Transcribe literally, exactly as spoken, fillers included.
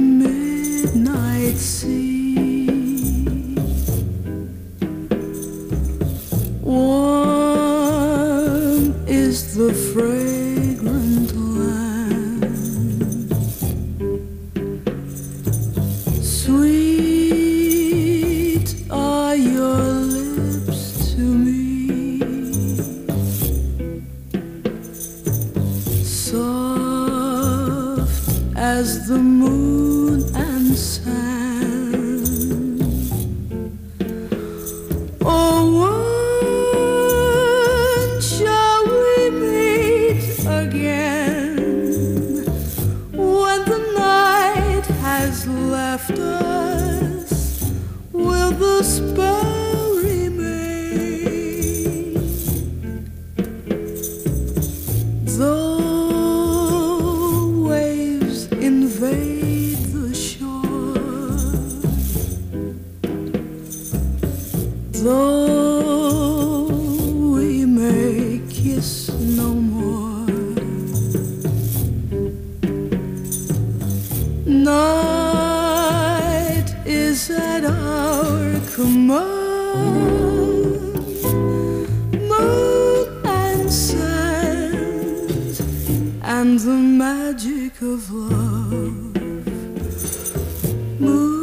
midnight sea. Warm is the fragrant land, sweet are your lips to me, soft as the moon and sand. Oh, when shall we meet again? When the night has left us, will the spell remain? Though waves invade the shore, though we may kiss no more, night is at our command, moon and sand, and the magic of love. Moon